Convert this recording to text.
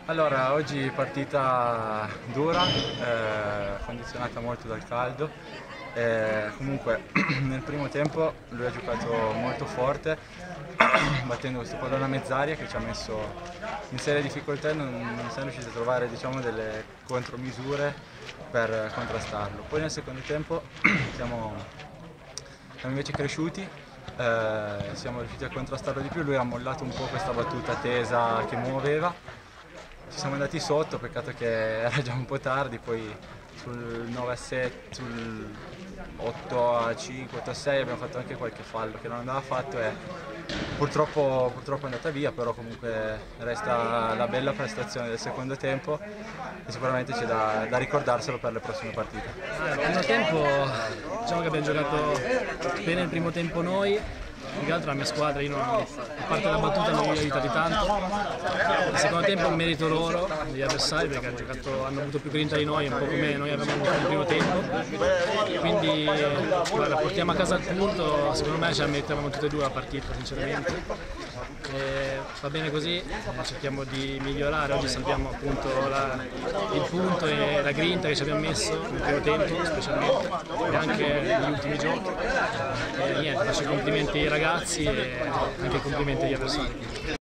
Allora, oggi partita dura, condizionata molto dal caldo. Comunque nel primo tempo lui ha giocato molto forte, battendo questo pallone a mezz'aria che ci ha messo in serie difficoltà e non siamo riusciti a trovare, diciamo, delle contromisure per contrastarlo. Poi nel secondo tempo siamo invece cresciuti, siamo riusciti a contrastarlo di più, lui ha mollato un po' questa battuta tesa che muoveva. Ci siamo andati sotto, peccato che era già un po' tardi, poi sul 9-7, sul 8-5, 8-6 abbiamo fatto anche qualche fallo che non andava fatto e purtroppo è andata via, però comunque resta la bella prestazione del secondo tempo e sicuramente c'è da ricordarselo per le prossime partite. Il primo tempo, diciamo che abbiamo giocato bene il primo tempo noi. Più che altro la mia squadra, a parte la battuta non mi ha aiutato tanto. Il secondo tempo è un merito loro, degli avversari, perché hanno avuto più grinta di noi, un po' come noi abbiamo avuto nel primo tempo. Quindi guarda, portiamo a casa il punto, secondo me ce la mettevamo tutte e due la partita, sinceramente. Va bene così, cerchiamo di migliorare, oggi salviamo appunto il punto e la grinta che ci abbiamo messo nel primo tempo specialmente e anche negli ultimi giochi. E niente, faccio i complimenti ai ragazzi e anche i complimenti agli avversari.